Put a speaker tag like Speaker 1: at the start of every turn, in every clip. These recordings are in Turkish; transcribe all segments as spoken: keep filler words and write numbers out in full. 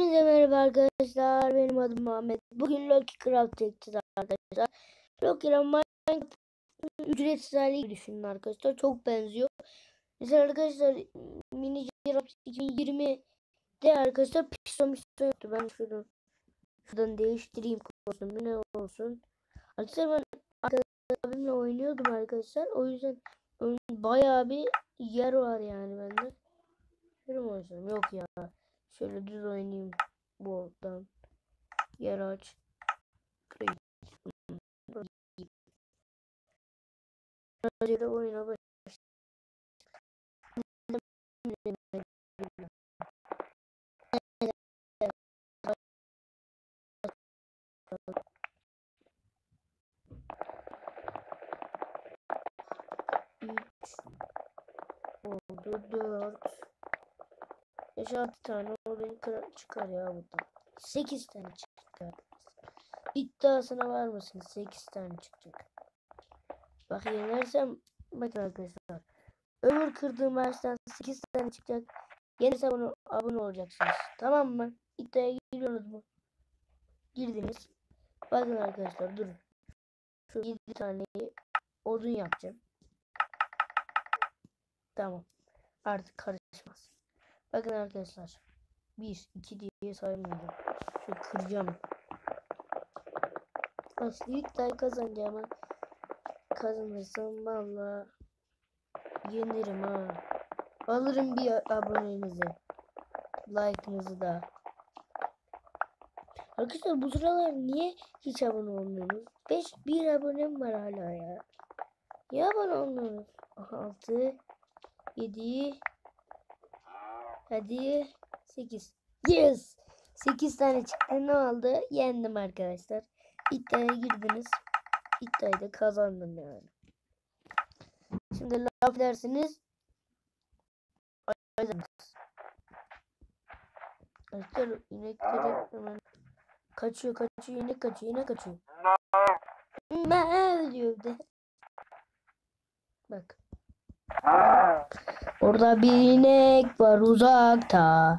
Speaker 1: Hepinize merhaba arkadaşlar. Benim adım Muhammed. Bugün Loki Craft çekeceğiz arkadaşlar. Loki'yle Minecraft ücretsiz hali gibi düşünün arkadaşlar. Çok benziyor. Mesela arkadaşlar Mini Giraffe iki bin yirmide arkadaşlar piston piston yoktu. Ben şuradan, şuradan değiştireyim kostümü, ne olsun. Arkadaşlar ben abimle oynuyordum arkadaşlar. O yüzden bayağı bir yer var yani bende. Şöyle mi oynasam? Yok ya. Şöyle düz oynayayım. Buradan yer aç. Böyle oyuna baş. üç oldu, dört beş altı tane oradan çıkar ya buradan. sekiz tane çıkar. İddiasına var mısınız? sekiz tane çıkacak. Bak yenersem, bakın arkadaşlar. Öbür kırdığım maçtan sekiz tane çıkacak. Yenersem abone, abone olacaksınız. Tamam mı? İddiaya giriyorsunuz mu? Girdiniz. Bakın arkadaşlar durun. Şu yedi taneyi odun yapacağım. Tamam. Artık karışmaz. Bakın arkadaşlar. bir, iki diye saymayacağım. Şu kıracağım. Aslında ilk day kazanacağım ama kazanırsam valla yenirim ha. Alırım bir abonenizi. Like'ınızı da. Arkadaşlar bu sıralar niye hiç abone olmuyorsunuz? beş bir abonem var hala ya. Niye abone olmuyorsunuz? altı yedi hadi sekiz. Yes! sekiz tane çıktı. Ne oldu? Yendim arkadaşlar. İddiaya girdiniz. İddiayı da kazandım yani. Şimdi laf dersiniz. Arkadaşlar inekleri hemen kaçıyor kaçıyor inek kaçıyor inek kaçıyor. Ne diyor bir de. Bak. Orada bir inek var uzakta.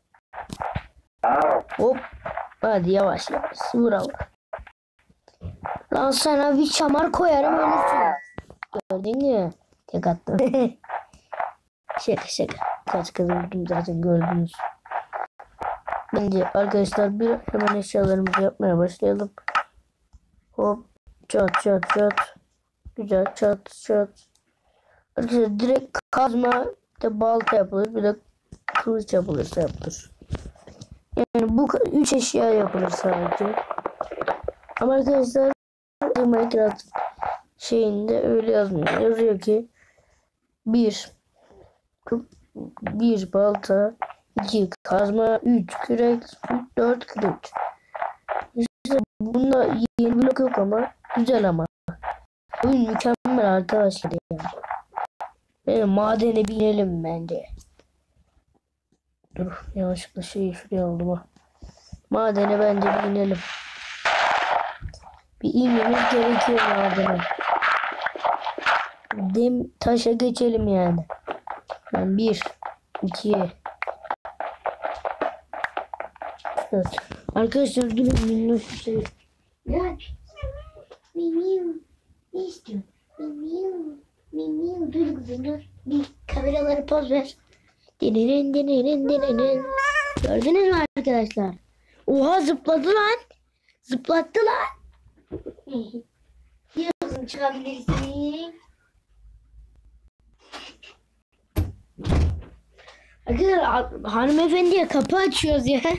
Speaker 1: Hop. Hadi yavaş yavaş. Vura vura. Lan sana bir çamar koyarım ölürsün. Gördün mü? Tek attım. Şaka şaka. Kaç kez vurdum zaten gördünüz. Bence arkadaşlar bir hemen eşyalarımızı yapmaya başlayalım. Hop. Çat çat çat. Güzel çat çat. Arkadaşlar direkt kazma, bir de balta yapılır, bir de kılıç yapılırsa yapılır. Yani bu üç eşya yapılır sadece. Ama arkadaşlar Minecraft şeyinde öyle yazmıyor. Yazıyor ki bir bir balta, iki kazma, üç kürek, dört kılıç. İşte bunda yeni blok yok ama güzel ama. Oyun mükemmel arkadaşlar yani. Benim madene binelim bence. Dur yanlışlıkla şeyi şuraya aldım ha. Madene bence binelim. Bir inmemiz gerekiyor madene. Dem taşa geçelim yani. Yani bir, iki, dört. Arkadaşlar durun minnoş bir şey.
Speaker 2: Bak. Mimiu. Ne istiyorsun? Mimiu. Mimiu. Dur kızım dur. Bir kameralara poz ver.
Speaker 1: Denenin denenin denenin. Gördünüz mü arkadaşlar? Oha zıpladı lan. Zıplattı lan.
Speaker 2: Diyorsun çıkabilirsin.
Speaker 1: Arkadaşlar hanımefendiye kapı açıyoruz ya.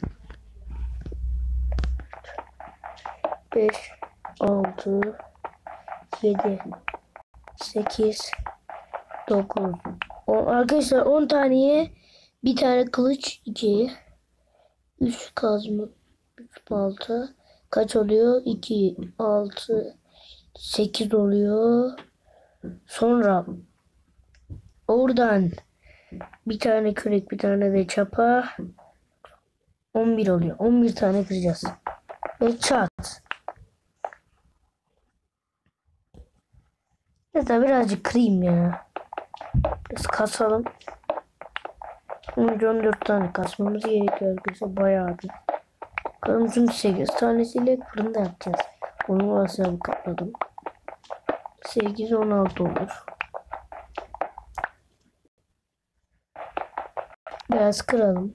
Speaker 1: beş, altı, yedi, sekiz, dokuz, on. Arkadaşlar on taneye bir tane kılıç, iki, üç kazma, üç balta. Kaç oluyor? iki, altı, sekiz oluyor. Sonra oradan bir tane kürek, bir tane de çapa. on bir oluyor. on bir tane kıracağız. Ve çat. Ya da birazcık kırayım ya. Biraz kasalım. on dört tane kasmamız gerekiyor arkadaşlar. Bayağı bir. Kalımızın sekiz tanesiyle fırında yapacağız. Onu varsa kapladım. sekiz on altı olur. Biraz kıralım.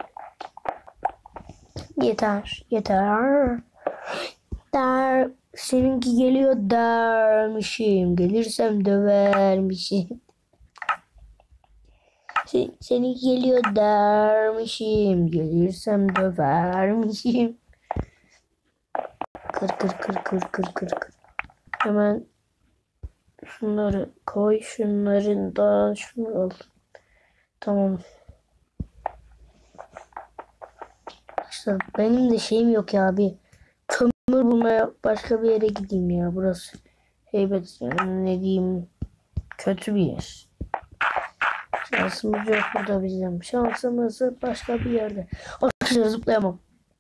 Speaker 1: Yeter. Yeter. Der. Seninki geliyor dermişim. Gelirsem dövermişim. Sen, seninki geliyor dermişim. Gelirsem dövermişim. Kır kır kır kır kır kır kır. Hemen şunları koy. Şunların da şunu al. Tamam. İşte benim de şeyim yok ya abi. Kömür bulmaya başka bir yere gideyim ya. Burası heybet, ne diyeyim, kötü bir yer. Şansımız yok burada bizim. Şansımız başka bir yerde. Arkadaşlar zıplayamam.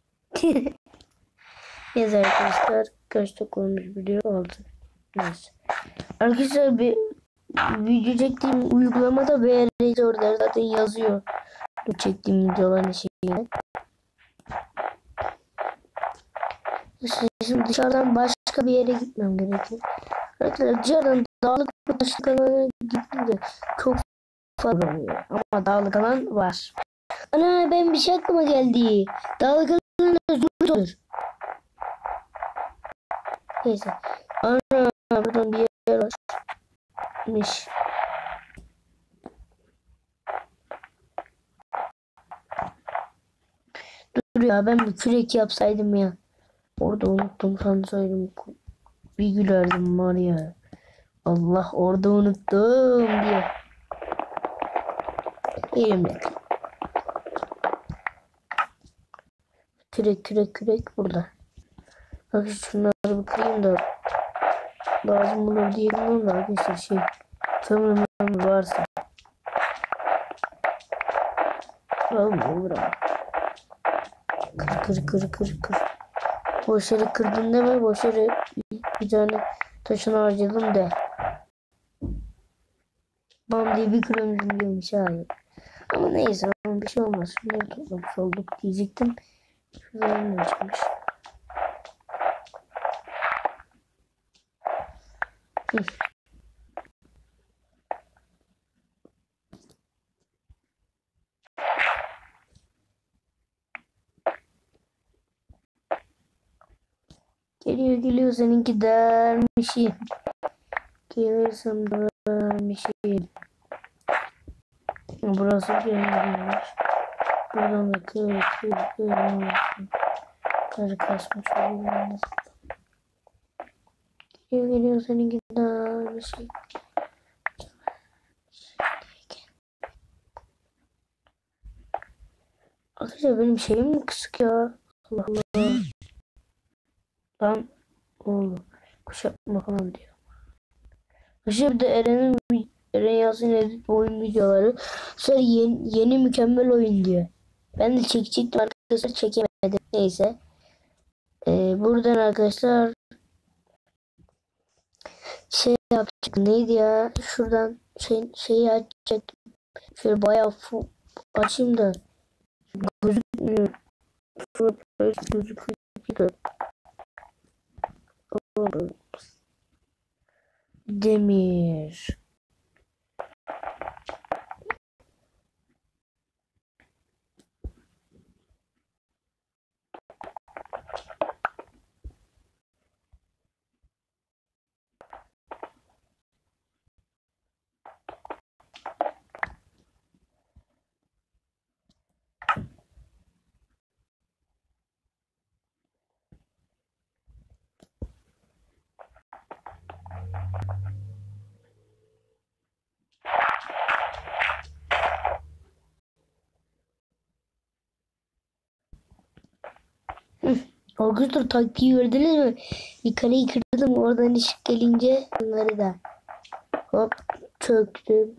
Speaker 1: Neyse arkadaşlar, kaç dakika olmuş biliyor oldu. Neyse. Arkadaşlar bir video çektiğim uygulamada V R C orada zaten yazıyor. Bu çektiğim videoların şeyine. Şimdi dışarıdan başka bir yere gitmem gerekiyor. Arkadaşlar dışarıdan dağlık bir taşlık alana gittim de çok fazla oluyor. Ama dağlık alan var. Ana ben bir şey aklıma geldi. Dağlık alan zor olur. Neyse. Ana buradan bir yer varmış. Dur ya, ben bir kürek yapsaydım ya. Orada unuttum sanırsaydım. Bir gülerdim var ya. Allah, orada unuttum diye. Elimle. Kürek kürek kürek burada. Bak şunları bir kırayım da lazım olur diyelim ama arkadaşlar şey kömür varsa. Almıyor bura. Kır kır kır kır kır. Boş yere kırdın deme, boş yere bir tane taşını harcadım de. Bam diye bir kırmızı biliyormuş, hayır. Ama neyse, ama bir şey olmaz. Şunları toplamış olduk diyecektim. Şuradan ne çıkmış? Hı. Geliyor geliyor seninki dermişim. Gelirsem dermişim. Burası gelmiş. Buradan da kır kır kır. Karı kasmış oluyor. Geliyor geliyor seninki dermişim. Arkadaşlar benim şeyim mi kısık ya? Allah Allah. Lan oğlum kuşatma falan diyor. Şimdi de Eren'in Eren Yasin edit oyun videoları. Sonra yeni, yeni mükemmel oyun diyor. Ben de çekecektim arkadaşlar, çekemedim. Neyse. Ee, buradan arkadaşlar şey yapacak. Neydi ya? Şuradan şey, şeyi açacaktım. Şöyle bayağı fu açayım da gözükmüyor. Şöyle gözüküyor. Demir. Arkadaşlar taktiği gördünüz mü? Bir kareyi kırdım, oradan ışık gelince bunları da hop çöktüm.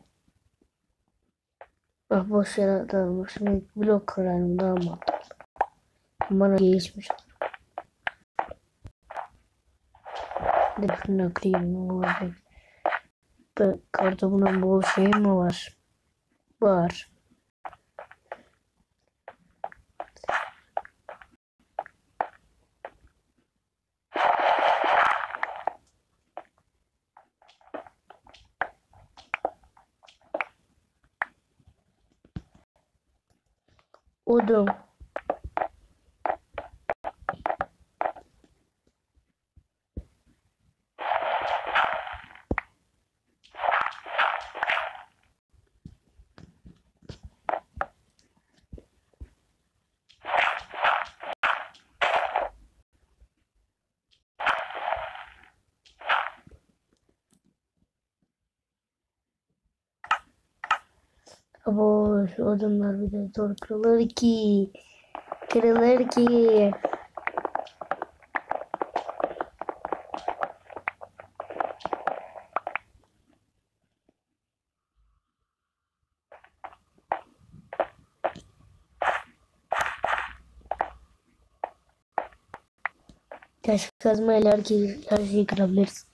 Speaker 1: Bak boş yere atalım. Şimdi blok kırarım, daha mantıklı. Bana geçmiş. Bir de şunu kırayım. Kartopuna bol şey mi var? Var. Odun. Abo şu odunlar bir de zor kırılır ki. Kırılır ki. Taş kazmayla her şeyi, her şeyi kırabiliriz.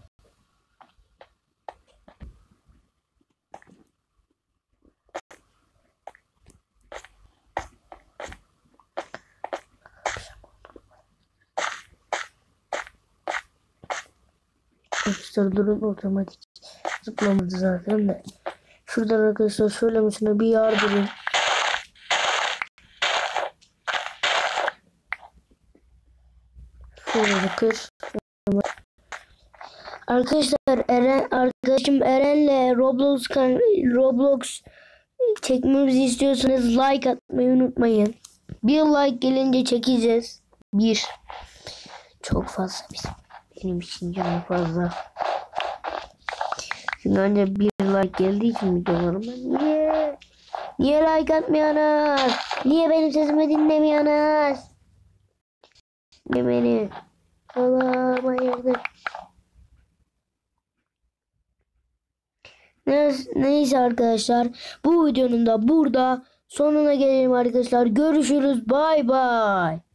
Speaker 1: Arkadaşlar durun, otomatik zıplamadı zaten de. Şuradan arkadaşlar şöyle mesela bir yardırın. Şöyle kır. Arkadaşlar Eren, arkadaşım Eren'le Roblox Roblox çekmemizi istiyorsanız like atmayı unutmayın. Bir like gelince çekeceğiz. Bir. Çok fazla bizim. Benim için çok fazla. Şimdi ancak bir like geldiği için videolarıma niye? Niye like atmıyorsunuz? Niye benim sesimi dinlemiyorsunuz? Niye beni? Allah'ım hayırdır? Neyse arkadaşlar, bu videonun da burada sonuna gelelim arkadaşlar. Görüşürüz. Bay bay.